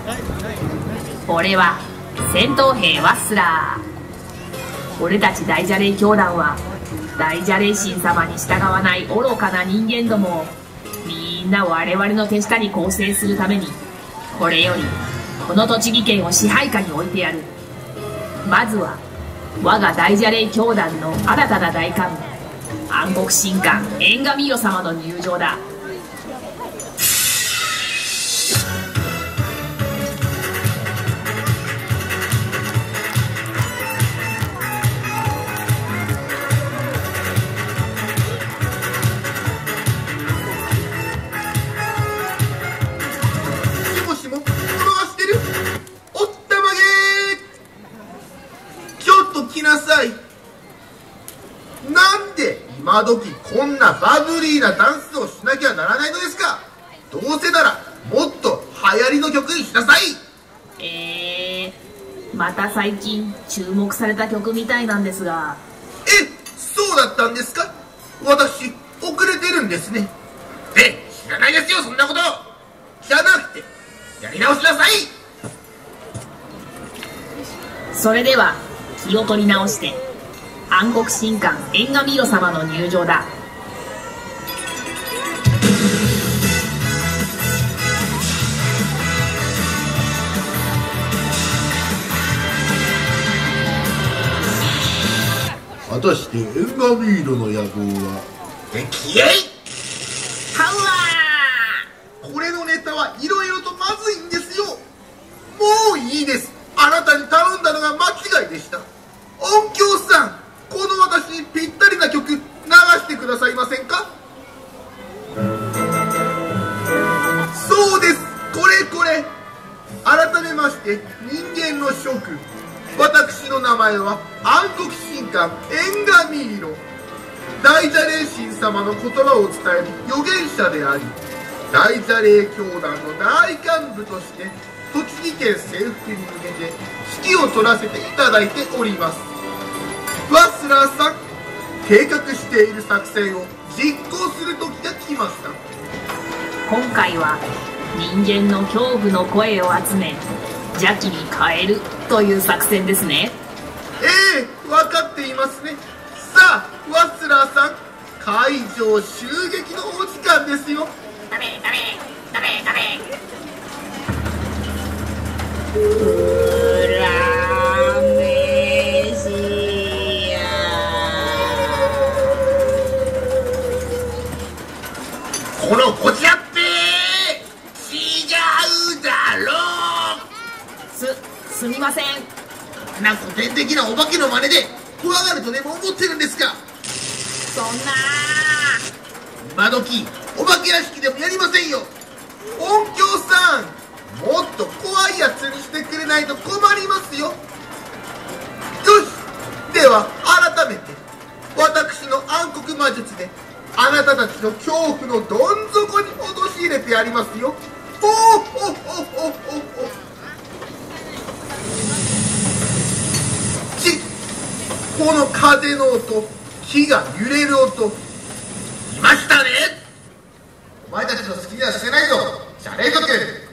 俺は戦闘兵ワッスラー。俺たち大蛇霊教団は大蛇霊神様に従わない愚かな人間どもをみんな我々の手下に構成するために、これよりこの栃木県を支配下に置いてやる。まずは我が大蛇霊教団の新たな大幹部、暗黒神官エンガミーロ様の入場だ。 なんで今時こんなバブリーなダンスをしなきゃならないのですか。どうせならもっと流行りの曲にしなさい。 また最近注目された曲みたいなんですが。 そうだったんですか。私遅れてるんですね。知らないですよ、そんなこと。じゃなくてやり直しなさい。 それでは気を取り直して暗黒神官エンガミーロ様の入場だ。 果たしてエンガミーロの野望は消えい。 ハウアー。これのネタはいろいろとまずいんですよ。もういいです。あなたに頼んだのが間違いでした。音響さん、この私にぴったりな曲流してくださいませんか。そうです、これ改めまして人間の諸君、私の名前は暗黒神官エンガミーロ。大蛇霊神様の言葉を伝える預言者であり、大蛇霊教団の大幹部として栃木県征服に向けて指揮を執らせていただいております。ワッスラーさん、計画している作戦を実行する時が来ました。 今回は人間の恐怖の声を集め邪気に変えるという作戦ですね。 分かっていますね。さあワッスラーさん、会場襲撃のお時間ですよ。 ダメこのこちらって違うだろう。すみません。 なんか古典的なお化けの真似で怖がるとでも思ってるんですか。 そんな今時お化け屋敷でもやりませんよ。音響さん、もっと怖いやつにしてくれないと困りますよ。よし、では改めて私の暗黒魔術であなたたちの恐怖のどん底に陥れてやりますよ。この風の音、木が揺れる音、いましたね。お前たちの好きにはしてないぞ、じゃねえとけ。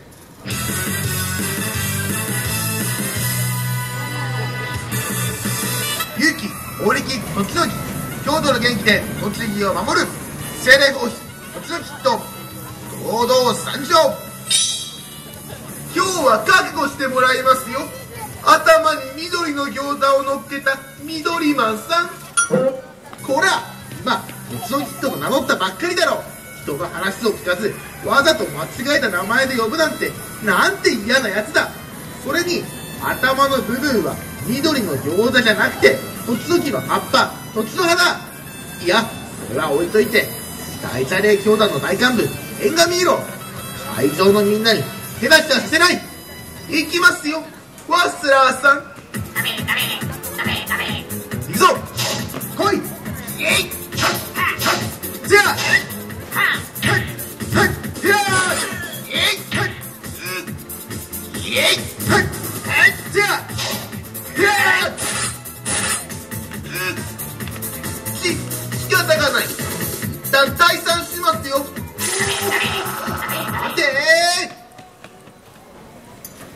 勇気、法力、時々、郷土の元気で栃木を守る精霊放出栃木と合同参上。今日は覚悟してもらいますよ。頭に緑の餃子を乗っけた緑マンさん。こら、今栃木と名乗ったばっかりだろ。人の話を聞かずわざと間違えた名前で呼ぶなんて嫌なやつだ。それに頭の部分は緑の餃子じゃなくて栃木の葉っぱ、栃の花。いや、それは置いといて、大蛇霊教団の大幹部エンガミーロ、会場のみんなに手出しはさせない。行きますよ、ワッスラーさん。行くぞ、来い。じゃあ仕方がない。一旦退散しますよ。待てー。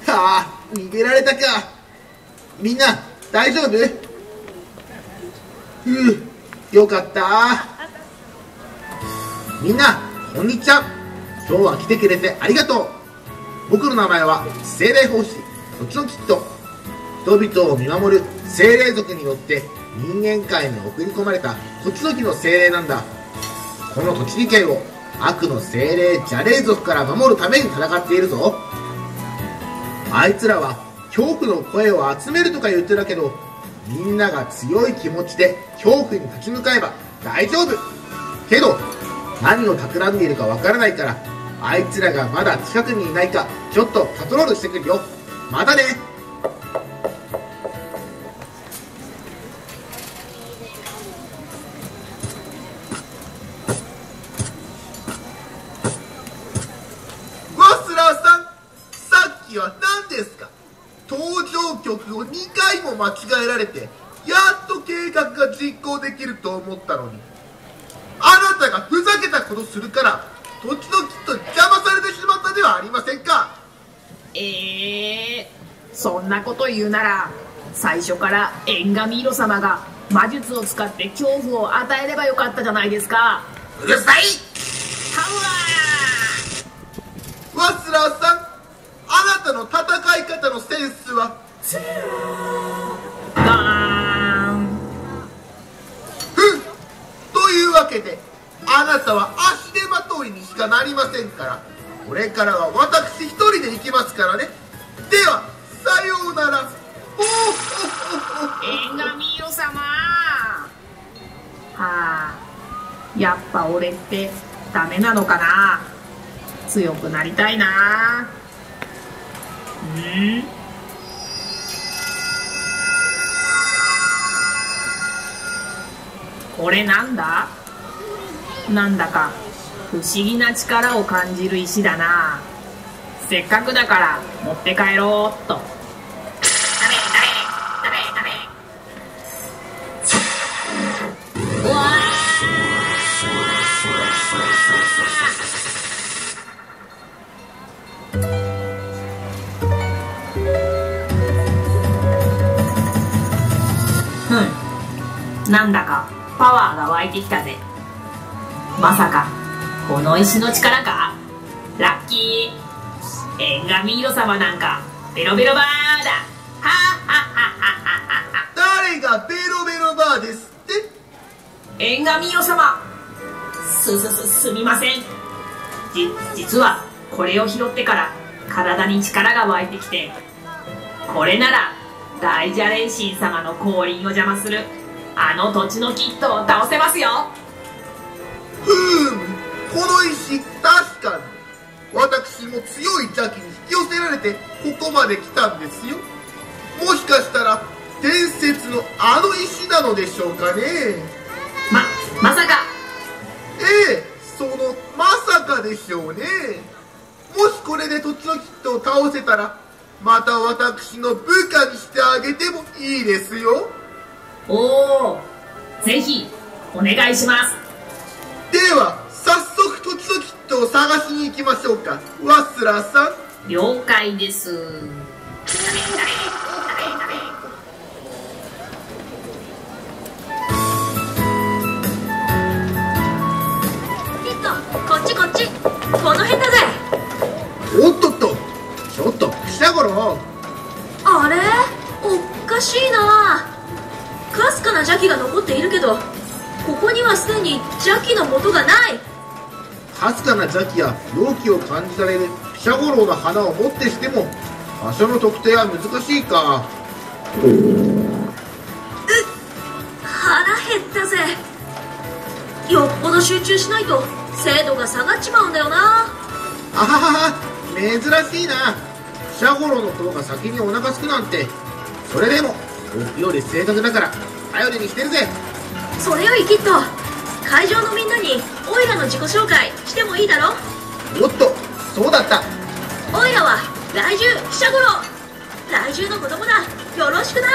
逃げられたか。みんな大丈夫？よかった。みんなこんにちは。今日は来てくれてありがとう。僕の名前は精霊法師時のキッド。人々を見守る精霊族によって人間界に送り込まれた時々の精霊なんだ。この栃木県を悪の精霊邪霊族から守るために戦っているぞ。あいつらは恐怖の声を集めるとか言ってたけど、みんなが強い気持ちで恐怖に立ち向かえば大丈夫。けど何を企んでいるかわからないから、あいつらがまだ近くにいないかちょっとパトロールしてくるよ。またね。は何ですか？登場曲を2回も間違えられて、やっと計画が実行できると思ったのに、あなたがふざけたことするから時々と邪魔されてしまったではありませんか？ そんなこと言うなら最初からエンガミーロ様が魔術を使って恐怖を与えればよかったじゃないですか。 うるさい！ パワー！ ワスラーさん、あなたの戦い方のセンスはガーン。 というわけであなたは足手まといにしかなりませんから、これからは私一人で行きますからね。ではさようなら。 エンガミーロ様。やっぱ俺ってダメなのかな。強くなりたいな。これなんだ？なんだか不思議な力を感じる石だな。せっかくだから持って帰ろうっと。うわなんだかパワーが湧いてきたぜ。まさかこの石の力か？ラッキー。エンガミーロ様なんかベロベロバーだ。はっはっはっはっは。 誰がベロベロバーですって？ エンガミーロ様、すみません。実はこれを拾ってから体に力が湧いてきて、これなら大邪霊神様の降臨を邪魔するあの土地のキッドを倒せますよ。 この石確かに私も強い邪気に引き寄せられてここまで来たんですよ。もしかしたら伝説のあの石なのでしょうかね。 まさか。 そのまさかでしょうね。もしこれで土地のキッドを倒せたら、また私の部下にしてあげてもいいですよ。 おお、ぜひお願いします。 では早速土地のキッドを探しに行きましょうか、ワスラーさん。 了解です。 キッド、こっちこっち、この辺だぜ。 おっとっと、ちょっとくしゃごろ。 あれ、おかしいな。かすかな邪気が残っているけど、ここにはすでに邪気の元がない。 かすかな邪気や妖気を感じられるピシャゴロウの花をもってしても場所の特定は難しいか。 腹減ったぜ。よっぽど集中しないと精度が下がっちまうんだよな。 あははは、珍しいな。ピシャゴロウの方が先にお腹すくなんて。それでも僕より正確だから頼りにしてるぜ。 それよりキッド、会場のみんなにオイラの自己紹介してもいいだろ。 おっと、そうだった。 オイラは雷獣ピシャゴロウ。雷獣の子供だ。よろしくな。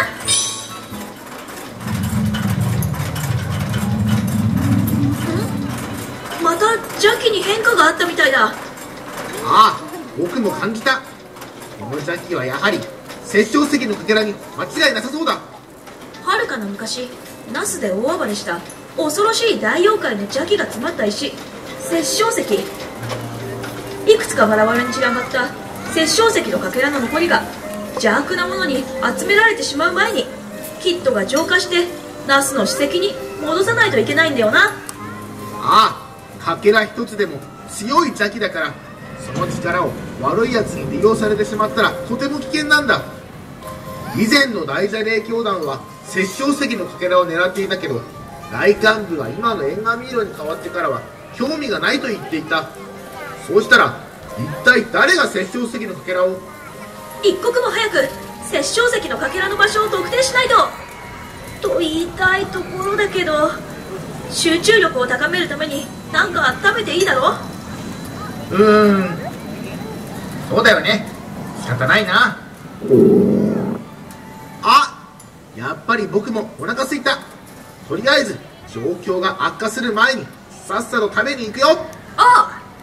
また邪気に変化があったみたいだ。 ああ、僕も感じた。この邪気はやはり殺生石のかけらに間違いなさそうだ。 遥かな昔、ナスで大暴れした恐ろしい大妖怪の邪気が詰まった石、殺生石。いくつかバラバラに散らばった殺生石のかけらの残りが邪悪なものに集められてしまう前に、キッドが浄化してナスの史跡に戻さないといけないんだよな。 ああ、かけら一つでも強い邪気だから、その力を悪いやつに利用されてしまったらとても危険なんだ。以前の大邪霊教団は殺生石のかけらを狙っていたけど、大幹部は今の縁紙色に変わってからは興味がないと言っていた。そうしたら一体誰が殺生石のかけらを。 一刻も早く殺生石のかけらの場所を特定しないと言いたいところだけど、集中力を高めるために何か食べていいだろ。 そうだよね、仕方ないな。あ、やっぱり僕もお腹すいた。とりあえず状況が悪化する前にさっさと食べに行くよ。 ああ、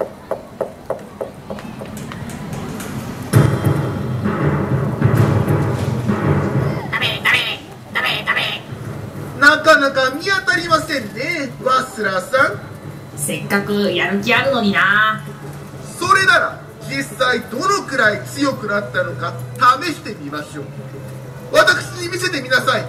なかなか見当たりませんね、ワスラーさん。 せっかくやる気あるのにな。 それなら実際どのくらい強くなったのか試してみましょう。私に見せてみなさい。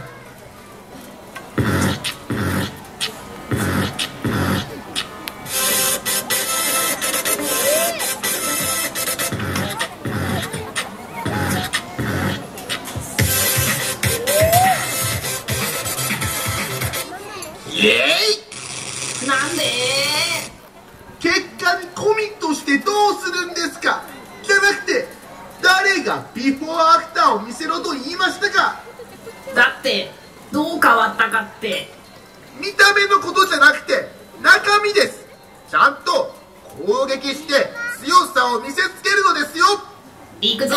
イエーイ。 なんで？ 結果にコミットしてどうするんですか、じゃなくて誰がビフォーアフターを見せろと言いましたか。 だってどう変わったかって。 見た目のことじゃなくて中身です。ちゃんと攻撃して強さを見せつけるのですよ。 いくぞ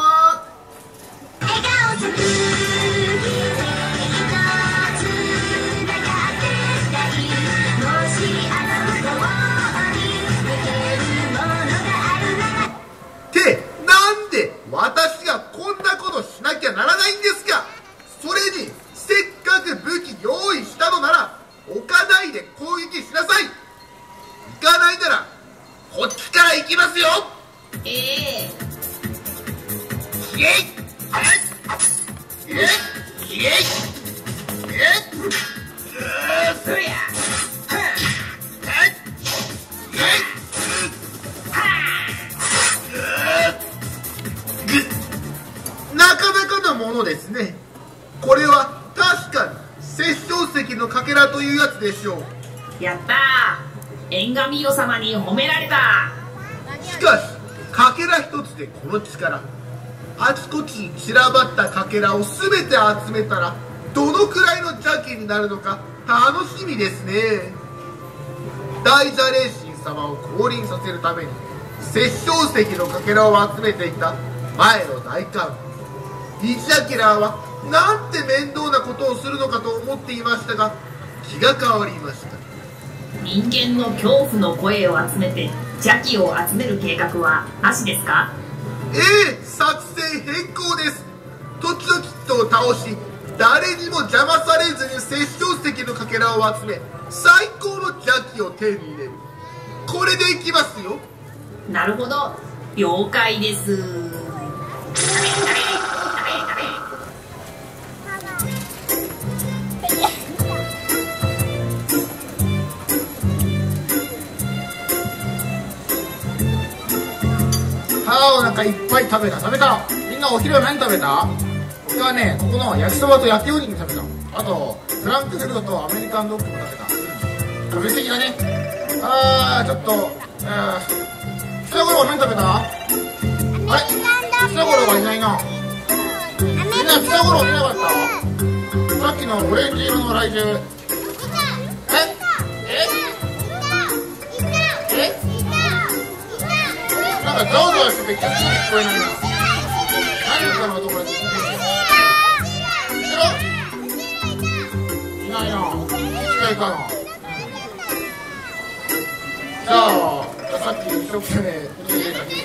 ってなんで私がこんなことしなきゃならないんですか。それにせっかく武器用意したのなら置かないで攻撃しなさい。行かないならこっちから行きますよ。イエイイエイイエイイエイそりゃなかなかのものですね。これは確かに殺生石のかけらというやつでしょう。 やったー、縁紙色様に褒められた。 しかしかけら一つでこの力、あちこちに散らばったかけらを全て集めたらどのくらいの邪気になるのか楽しみですね。大邪霊神様を降臨させるために殺生石のかけらを集めていた前の大幹部イジャキラーはなんて面倒なことをするのかと思っていましたが、気が変わりました。 人間の恐怖の声を集めて邪気を集める計画はなしですか？ 作戦変更です。時々キットを倒し誰にも邪魔されずに殺生石のかけらを集め最高の邪気を手に入れる。これでいきますよ。 なるほど、了解です。 お腹いっぱい食べた。みんなお昼は何食べた？僕はね、ここの焼きそばと焼きおにぎり食べた。あとフランクフルトとアメリカンドッグも食べた。食べ過ぎだね。ちょっと北五郎何食べた？あれ、北五郎がいないな。みんな北五郎見なかった？さっきのオレンジ色の来獣。なんかザワザワしてて聞こえないな。何かのところで聞いてる。いないな。違いかな。じゃあさっき一生懸命